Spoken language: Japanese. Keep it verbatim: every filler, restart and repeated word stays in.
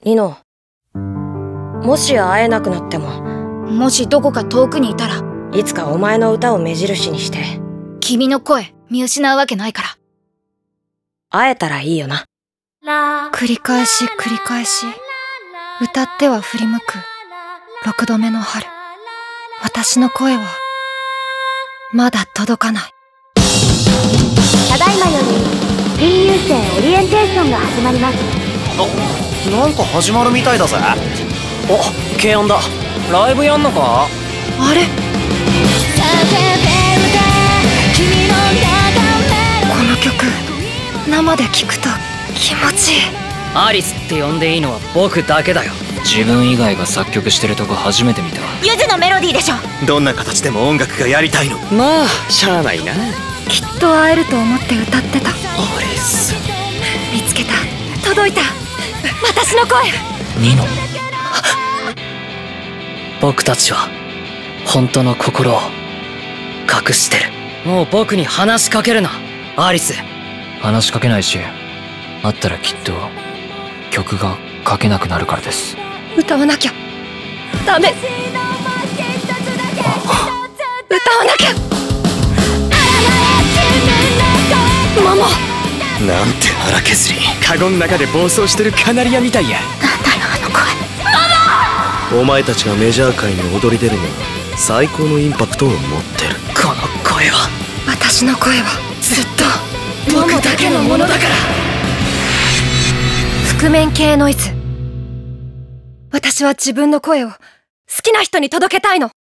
イノ、もし会えなくなっても、 もしどこか遠くにいたら、 いつかお前の歌を目印にして、 君の声見失うわけないから。 会えたらいいよな。 繰り返し繰り返し、歌っては振り向く六度目の春。私の声はまだ届かない。 ただいまより新入生オリエンテーションが始まります。 あ、なんか始まるみたいだぜ。お、軽音だ。ライブやんのか？ あれ、この曲生で聴くと気持ちいい。 アリスって呼んでいいのは僕だけだよ。自分以外が作曲してるとこ初めて見た。 ゆずのメロディーでしょ。 どんな形でも音楽がやりたいの。 まあしゃあないな。 きっと会えると思って歌ってた。 アリス見つけた、届いた、私の声。 ニノ、僕たちは本当の心を隠してる。もう僕に話しかけるな、アリス。話しかけないし、会ったらきっと曲が書けなくなるからです。 歌わなきゃダメ。歌わなきゃ。ママ、 なんて腹削り。カゴの中で暴走してるカナリアみたいや。 なんだよあの声。 お前たちがメジャー界に踊り出るのは最高のインパクトを持ってる。 この声は、 私の声はずっと僕だけのものだから。覆面系ノイズ。私は自分の声を好きな人に届けたいの。